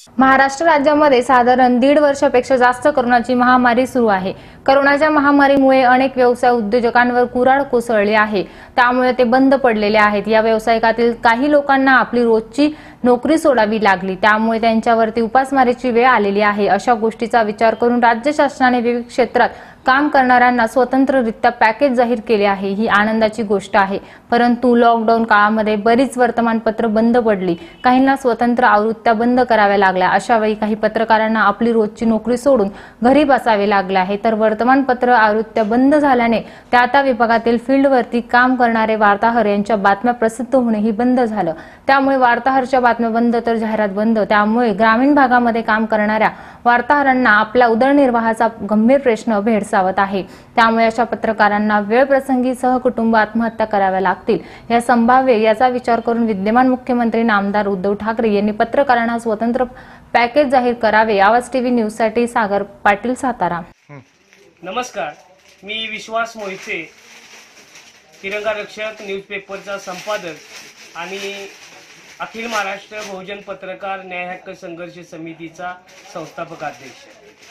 महाराष्ट्र राज्यामध्ये साधारण 1.5 वर्षापेक्षा जास्त कोरोनाची महामारी सुरू आहे। कोरोनाच्या महामारीमुळे अनेक व्यवसाय उद्योजकांवर कुऱ्हाड कोसळली आहे, त्यामुळे ते बंद पडलेले आहेत। या व्यावसायिकातील काही लोकांना आपली रोजची नोकरी सोडावी लागली, त्यामुळे त्यांच्यावरती उपासमारीची वेळ आलेली आहे। अशा गोष्टीचा विचार करून राज्य शासनाने विविध क्षेत्रात काम करणाऱ्यांना स्वतंत्ररित्या पॅकेज जाहीर केले आहे। ही आनंदाची गोष्ट आहे, परंतु लॉकडाऊन काळामध्ये बरीच वर्तमानपत्र बंद पडली, काहींना स्वतंत्र आवृत्त्या बंद कराव्या लागल्या। अशा वेळी काही पत्रकारांना आपली रोजची नोकरी सोडून घरी बसावे लागले आहे, तर वर्तमानपत्र आवृत्त्या बंद झाल्याने त्या विभागातील फील्डवरती काम करणारे वार्ताहर यांच्या बातम्या प्रसिद्ध होणेही बंद झालं। त्यामुळे वार्ताहरच्या बातम्या बंद तर जाहिरात बंद। त्यामुळे ग्रामीण भागामध्ये काम करणाऱ्या वार्ताहरांना आपल्या उदरनिर्वाहाचा गंभीर प्रश्न भेडसावत आहे। त्यामुळे अशा पत्रकारांना वेळप्रसंगी सहकुटुंब आत्महत्या कराव्या लागतील या संभाव्य याचा विचार करून विद्यमान मुख्यमंत्री नामदार उद्धव ठाकरे यांनी पत्रकारांना स्वतंत्र पॅकेज जाहीर करावे। आवाज टीव्ही न्यूज साठी सागर पाटील, सातारा। नमस्कार, मी विश्वास मोहिते, तिरंगा रक्षक न्यूजपेपरचा संपादक आणि अखिल महाराष्ट्र बहुजन पत्रकार न्याय हक्क संघर्ष समितीचा संस्थापक अध्यक्ष।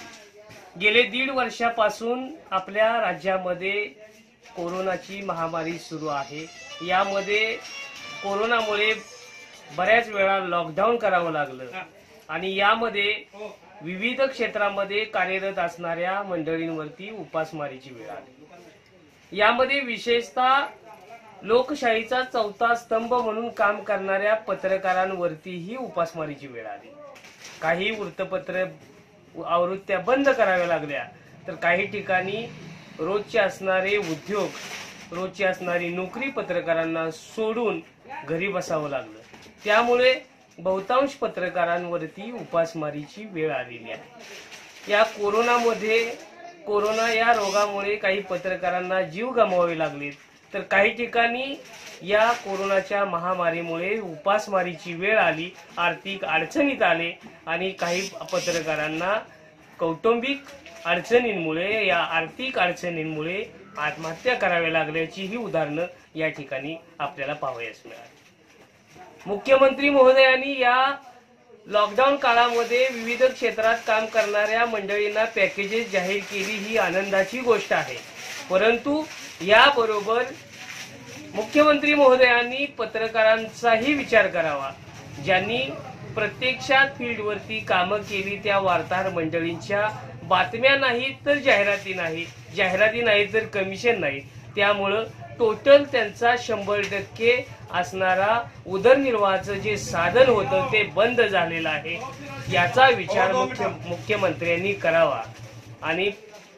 गेले 1.5 वर्षापासून आपल्या राज्यामध्ये कोरोनाची महामारी सुरू आहे। यामध्ये कोरोनामुळे बऱ्याच वेळा लॉकडाऊन करावं लागलं आणि यामध्ये विविध क्षेत्रामध्ये कार्यरत असणाऱ्या मंडळींवरती उपासमारीची वेळ आली। यामध्ये विशेषतः लोकशाहीचा चौथा स्तंभ म्हणून काम करणाऱ्या पत्रकारांवरतीही उपासमारीची वेळ आली। काही वृत्तपत्र आवृत्त्या बंद कराव्या लागल्या, तर काही ठिकाणी रोजचे असणारे उद्योग, रोजची असणारी नोकरी पत्रकारांना सोडून घरी बसावं लागलं। त्यामुळे बहुतांश पत्रकारांवरती उपासमारीची वेळ आलेली आहे। या कोरोना या रोगामुळे काही पत्रकारांना जीव गमवावे लागले, तर काही ठिकाणी या कोरोनाच्या महामारीमुळे उपासमारीची वेळ आली, आर्थिक अडचणीत आले आणि काही पत्रकारांना कौटुंबिक अडचणींमुळे, या आर्थिक अडचणींमुळे आत्महत्या कराव्या लागल्याची ही उदाहरणं या ठिकाणी आपल्याला पाहावयास मिळाली। मुख्यमंत्री महोदयांनी या लॉकडाऊन काळामध्ये विविध क्षेत्रात काम करणाऱ्या मंडळींना पॅकेजेस जाहीर केली, ही आनंदाची गोष्ट आहे। परंतु याबरोबर मुख्यमंत्री महोदयांनी पत्रकारांचाही विचार करावा। ज्यांनी प्रत्यक्षात फील्डवरती कामं केली त्या वार्ताहर मंडळींच्या बातम्या नाही तर जाहिराती नाही तर कमिशन नाही, त्यामुळं टोटल त्यांचा 100% असणारा उदरनिर्वाहाचं जे साधन होतं ते बंद झालेलं आहे। याचा विचार मुख्यमंत्र्यांनी करावा आणि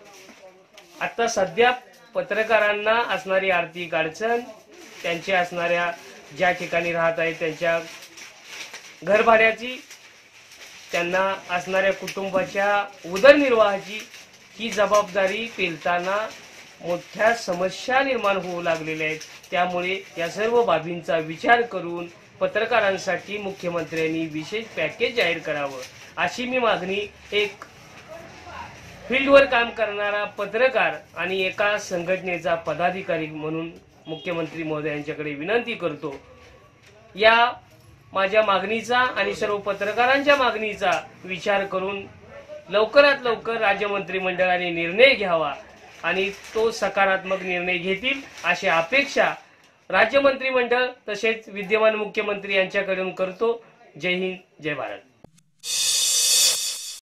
आता सध्या पत्रकारांना असणारी आर्थिक अडचण, त्यांच्या असणाऱ्या ज्या ठिकाणी राहत आहेत त्यांच्या घरभाड्याची, त्यांना असणाऱ्या कुटुंबाच्या उदरनिर्वाहाची ही जबाबदारी पेलताना मोठ्या समस्या निर्माण होऊ लागलेल्या आहेत। त्यामुळे या सर्व बाबींचा विचार करून पत्रकारांसाठी मुख्यमंत्र्यांनी विशेष पॅकेज जाहीर करावं, अशी मी मागणी एक फील्डवर काम करणारा पत्रकार आणि एका संघटनेचा पदाधिकारी म्हणून मुख्यमंत्री महोदयांच्याकडे विनंती करतो। या माझ्या मागणीचा आणि सर्व पत्रकारांच्या मागणीचा विचार करून लवकरात लवकर राज्य मंत्रिमंडळाने निर्णय घ्यावा आणि तो सकारात्मक निर्णय घेतील अशी अपेक्षा राज्य मंत्रिमंडळ तसेच विद्यमान मुख्यमंत्री यांच्याकडून करतो। जय हिंद, जय भारत।